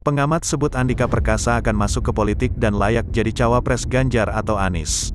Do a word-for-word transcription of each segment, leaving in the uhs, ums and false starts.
Pengamat sebut Andika Perkasa akan masuk ke politik dan layak jadi cawapres Ganjar atau Anies.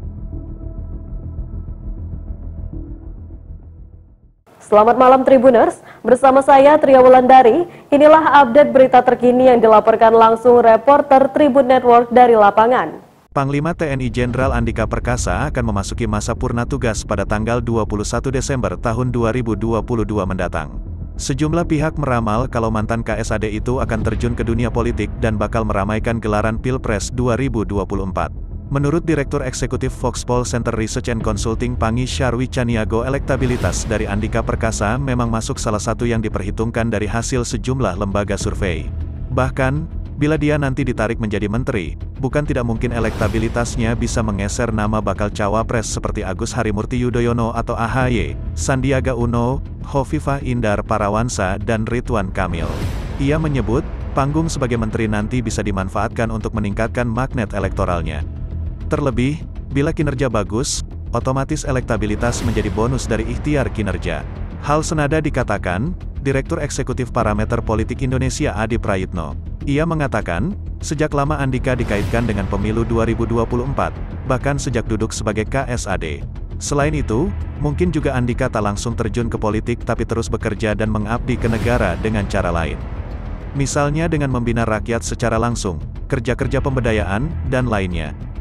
Selamat malam Tribuners, bersama saya Tria Wulandari. Inilah update berita terkini yang dilaporkan langsung reporter Tribun Network dari lapangan. Panglima T N I Jenderal Andika Perkasa akan memasuki masa purna tugas pada tanggal dua puluh satu Desember tahun dua ribu dua puluh dua mendatang. Sejumlah pihak meramal kalau mantan K S A D itu akan terjun ke dunia politik dan bakal meramaikan gelaran Pilpres dua ribu dua puluh empat. Menurut Direktur Eksekutif Foxpol Center Research and Consulting Pangi Syarwi Caniago, elektabilitas dari Andika Perkasa memang masuk salah satu yang diperhitungkan dari hasil sejumlah lembaga survei. Bahkan, bila dia nanti ditarik menjadi menteri, bukan tidak mungkin elektabilitasnya bisa menggeser nama bakal cawapres seperti Agus Harimurti Yudhoyono atau A H Y, Sandiaga Uno, Khofifah Indar Parawansa dan Ridwan Kamil. Ia menyebut, panggung sebagai menteri nanti bisa dimanfaatkan untuk meningkatkan magnet elektoralnya. Terlebih, bila kinerja bagus, otomatis elektabilitas menjadi bonus dari ikhtiar kinerja. Hal senada dikatakan, Direktur Eksekutif Parameter Politik Indonesia Adi Prayitno. Ia mengatakan, sejak lama Andika dikaitkan dengan pemilu dua ribu dua puluh empat, bahkan sejak duduk sebagai K S A D. Selain itu, mungkin juga Andika tak langsung terjun ke politik tapi terus bekerja dan mengabdi ke negara dengan cara lain. Misalnya dengan membina rakyat secara langsung, kerja-kerja pemberdayaan, dan lainnya.